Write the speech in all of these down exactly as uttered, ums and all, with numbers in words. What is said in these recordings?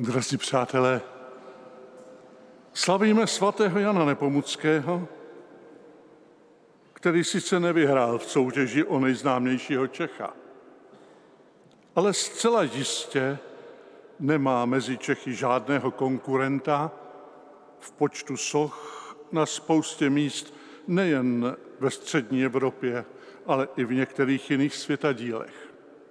Drazí přátelé, slavíme svatého Jana Nepomuckého, který sice nevyhrál v soutěži o nejznámějšího Čecha, ale zcela jistě nemá mezi Čechy žádného konkurenta v počtu soch na spoustě míst nejen ve střední Evropě, ale i v některých jiných světadílech.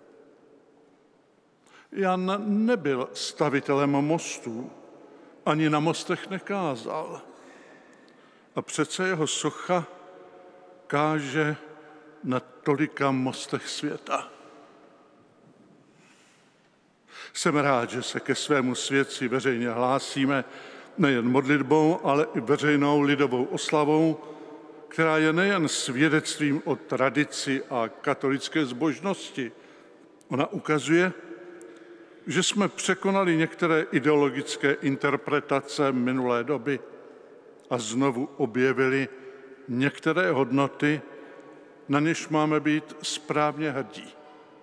Jan nebyl stavitelem mostů, ani na mostech nekázal. A přece jeho socha káže na tolika mostech světa. Jsem rád, že se ke svému světci veřejně hlásíme nejen modlitbou, ale i veřejnou lidovou oslavou, která je nejen svědectvím o tradici a katolické zbožnosti. Ona ukazuje, že jsme překonali některé ideologické interpretace minulé doby a znovu objevili některé hodnoty, na něž máme být správně hrdí.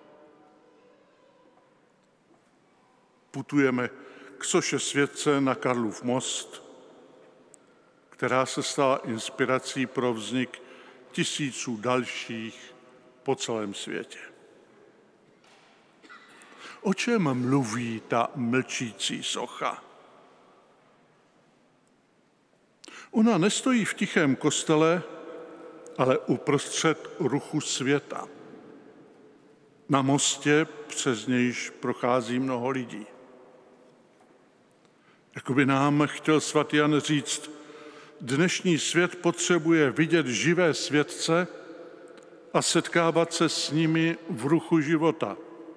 Putujeme k soše světce na Karlův most, která se stala inspirací pro vznik tisíců dalších po celém světě. O čem mluví ta mlčící socha? Ona nestojí v tichém kostele, ale uprostřed ruchu světa. Na mostě přes nějž prochází mnoho lidí. Jakoby nám chtěl svatý Jan říct, dnešní svět potřebuje vidět živé světce a setkávat se s nimi v ruchu života.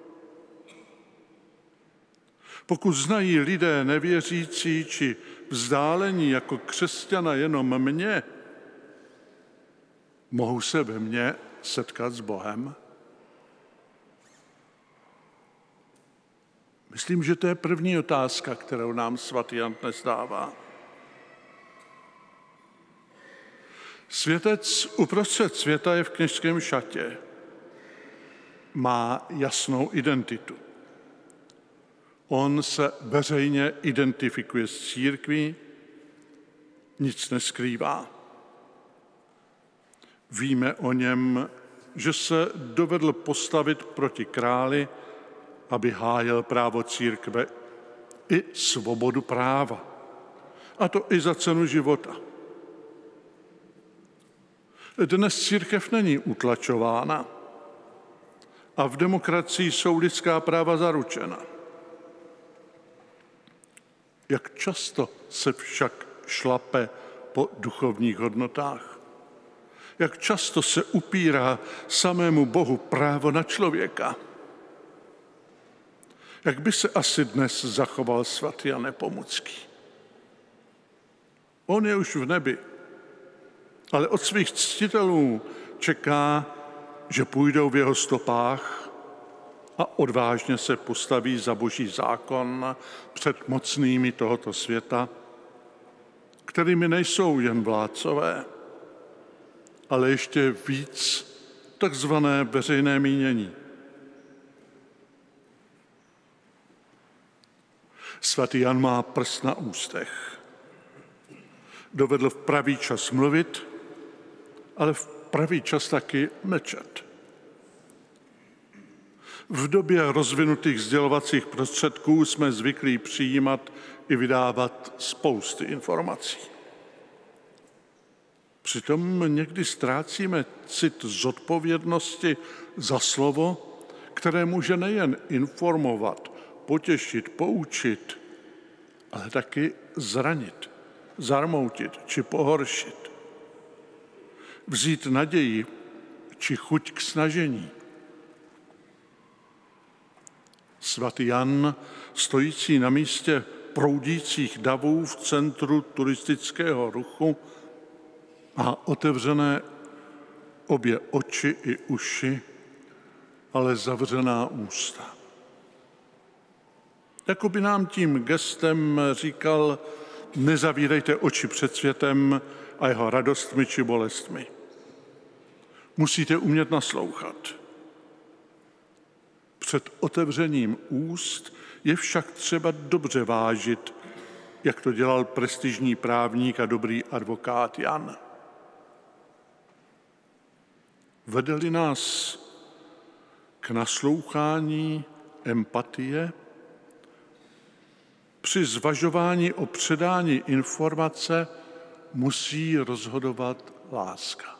Pokud znají lidé nevěřící či vzdálení jako křesťana jenom mě, mohou se ve mně setkat s Bohem? Myslím, že to je první otázka, kterou nám svatý Jan dnes dává. Světec uprostřed světa je v kněžském šatě. Má jasnou identitu. On se veřejně identifikuje s církví, nic neskrývá. Víme o něm, že se dovedl postavit proti králi, aby hájil právo církve i svobodu práva. A to i za cenu života. Dnes církev není utlačována a v demokracii jsou lidská práva zaručena. Jak často se však šlape po duchovních hodnotách? Jak často se upírá samému Bohu právo na člověka? Jak by se asi dnes zachoval svatý Jan Nepomucký? On je už v nebi, ale od svých ctitelů čeká, že půjdou v jeho stopách a odvážně se postaví za boží zákon před mocnými tohoto světa, kterými nejsou jen vládcové, ale ještě víc takzvané veřejné mínění. Svatý Jan má prst na ústech. Dovedl v pravý čas mluvit, ale v pravý čas taky mlčet. V době rozvinutých sdělovacích prostředků jsme zvyklí přijímat i vydávat spousty informací. Přitom někdy ztrácíme cit zodpovědnosti za slovo, které může nejen informovat, potěšit, poučit, ale taky zranit, zarmoutit či pohoršit. Vzít naději či chuť k snažení. Svatý Jan, stojící na místě proudících davů v centru turistického ruchu, má otevřené obě oči i uši, ale zavřená ústa. Jakoby nám tím gestem říkal, nezavírejte oči před světem a jeho radostmi či bolestmi. Musíte umět naslouchat. Před otevřením úst je však třeba dobře vážit, jak to dělal prestižní právník a dobrý advokát Jan. Vedeli nás k naslouchání, empatie, při zvažování o předání informace musí rozhodovat láska.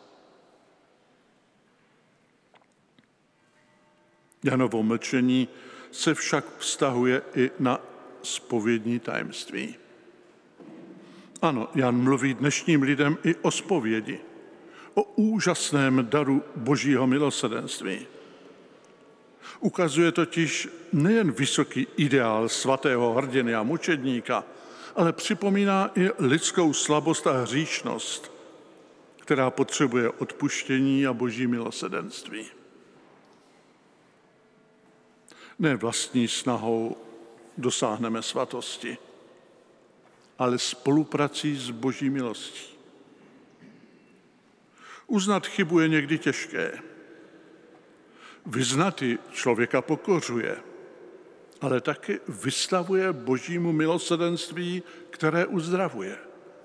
Janovo mlčení se však vztahuje i na zpovědní tajemství. Ano, Jan mluví dnešním lidem i o zpovědi, o úžasném daru Božího milosrdenství. Ukazuje totiž nejen vysoký ideál svatého hrdiny a mučedníka, ale připomíná i lidskou slabost a hříšnost, která potřebuje odpuštění a Boží milosrdenství. Ne vlastní snahou dosáhneme svatosti, ale spoluprací s Boží milostí. Uznat chybu je někdy těžké. Vyznat ji člověka pokořuje, ale taky vystavuje Božímu milosrdenství, které uzdravuje.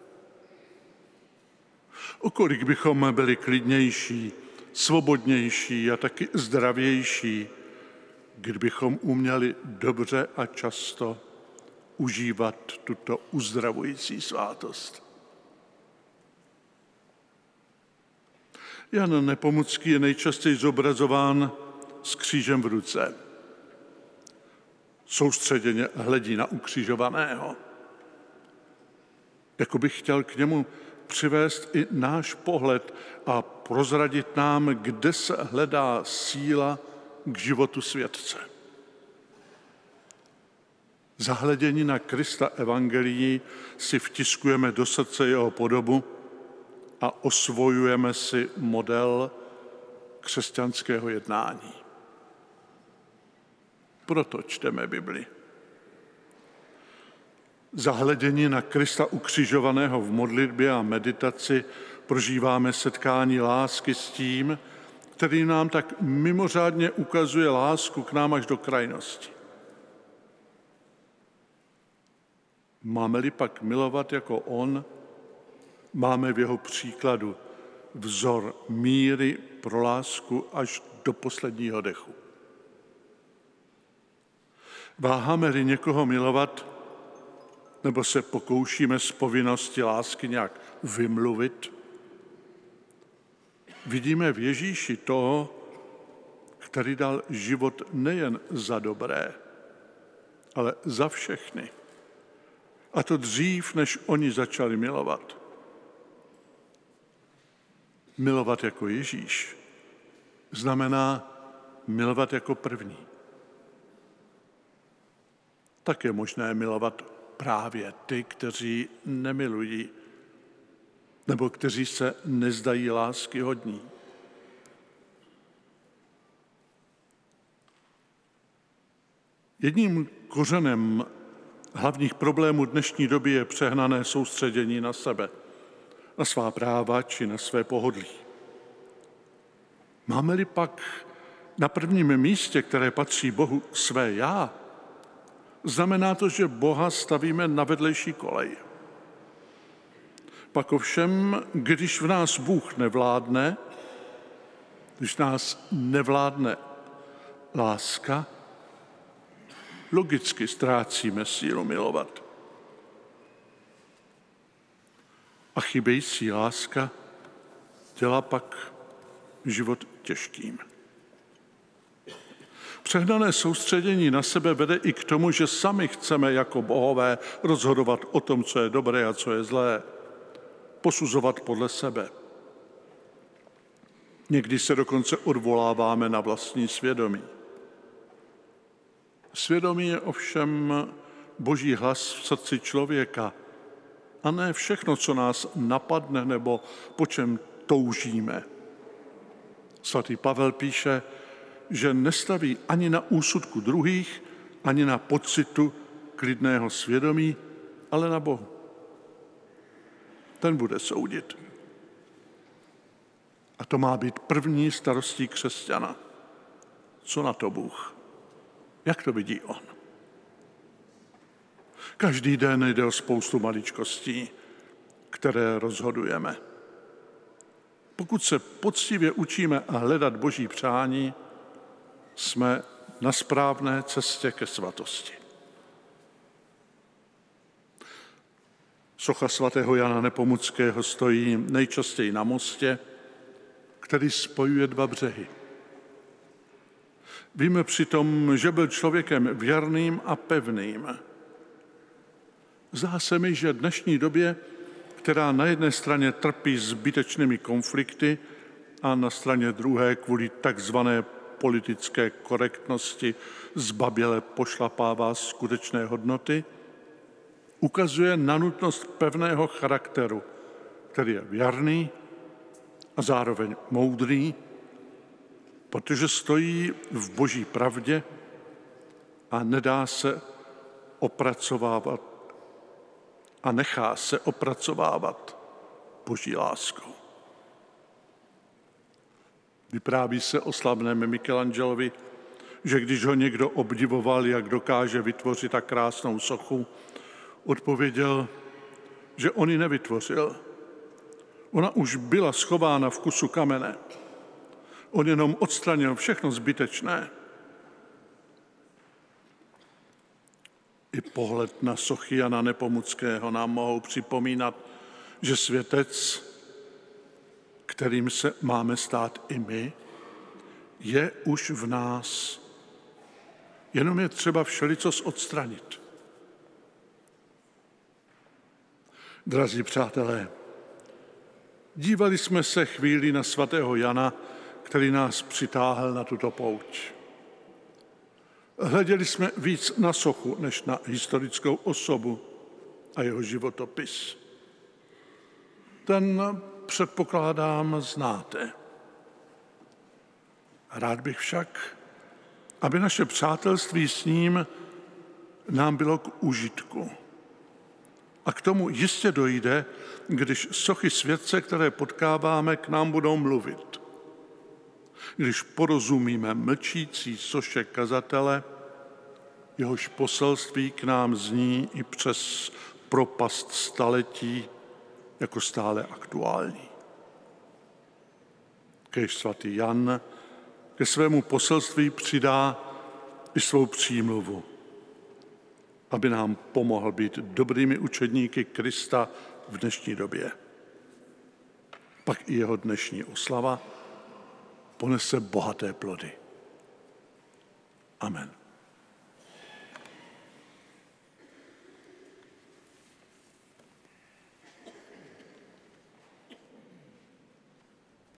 O kolik bychom byli klidnější, svobodnější a taky zdravější, kdybychom uměli dobře a často užívat tuto uzdravující svátost. Jan Nepomucký je nejčastěji zobrazován s křížem v ruce. Soustředěně hledí na ukřižovaného. Jako bych chtěl k němu přivést i náš pohled a prozradit nám, kde se hledá síla k životu světce. Zahledění na Krista evangelií si vtiskujeme do srdce jeho podobu a osvojujeme si model křesťanského jednání. Proto čteme Bibli. Zahledění na Krista ukřižovaného v modlitbě a meditaci prožíváme setkání lásky s tím, který nám tak mimořádně ukazuje lásku k nám až do krajnosti. Máme-li pak milovat jako on, máme v jeho příkladu vzor míry pro lásku až do posledního dechu. Váháme-li někoho milovat, nebo se pokoušíme z povinnosti lásky nějak vymluvit, vidíme v Ježíši toho, který dal život nejen za dobré, ale za všechny. A to dřív, než oni začali milovat. Milovat jako Ježíš znamená milovat jako první. Tak je možné milovat právě ty, kteří nemilují, nebo kteří se nezdají lásky hodní. Jedním kořenem hlavních problémů dnešní doby je přehnané soustředění na sebe, na svá práva či na své pohodlí. Máme-li pak na prvním místě, které patří Bohu, své já, znamená to, že Boha stavíme na vedlejší kolej. Pak ovšem, když v nás Bůh nevládne, když nás nevládne láska, logicky ztrácíme sílu milovat. A chybějící láska dělá pak život těžkým. Přehnané soustředění na sebe vede i k tomu, že sami chceme jako bohové rozhodovat o tom, co je dobré a co je zlé, posuzovat podle sebe. Někdy se dokonce odvoláváme na vlastní svědomí. Svědomí je ovšem Boží hlas v srdci člověka a ne všechno, co nás napadne nebo po čem toužíme. Svatý Pavel píše, že nestaví ani na úsudku druhých, ani na pocitu klidného svědomí, ale na Bohu. Ten bude soudit. A to má být první starostí křesťana. Co na to Bůh? Jak to vidí on? Každý den jde o spoustu maličkostí, které rozhodujeme. Pokud se poctivě učíme a hledat Boží přání, jsme na správné cestě ke svatosti. Socha svatého Jana Nepomuckého stojí nejčastěji na mostě, který spojuje dva břehy. Víme přitom, že byl člověkem věrným a pevným. Zdá se mi, že v dnešní době, která na jedné straně trpí zbytečnými konflikty a na straně druhé kvůli takzvané politické korektnosti zbaběle pošlapává skutečné hodnoty, ukazuje na nutnost pevného charakteru, který je věrný a zároveň moudrý, protože stojí v Boží pravdě a nedá se opracovávat a nechá se opracovávat Boží láskou. Vypráví se o slavném Michelangelovi, že když ho někdo obdivoval, jak dokáže vytvořit tak krásnou sochu, odpověděl, že on ji nevytvořil. Ona už byla schována v kusu kamene. On jenom odstranil všechno zbytečné. I pohled na sochy Jana Nepomuckého nám mohou připomínat, že světec, kterým se máme stát i my, je už v nás. Jenom je třeba všelicos odstranit. Drazí přátelé, dívali jsme se chvíli na svatého Jana, který nás přitáhl na tuto pouť. Hleděli jsme víc na sochu, než na historickou osobu a jeho životopis. Ten, předpokládám, znáte. Rád bych však, aby naše přátelství s ním nám bylo k užitku. A k tomu jistě dojde, když sochy světce, které potkáváme, k nám budou mluvit. Když porozumíme mlčící soše kazatele, jehož poselství k nám zní i přes propast staletí jako stále aktuální. Kéž svatý Jan ke svému poselství přidá i svou přímluvu, aby nám pomohl být dobrými učedníky Krista v dnešní době. Pak i jeho dnešní oslava ponese bohaté plody. Amen.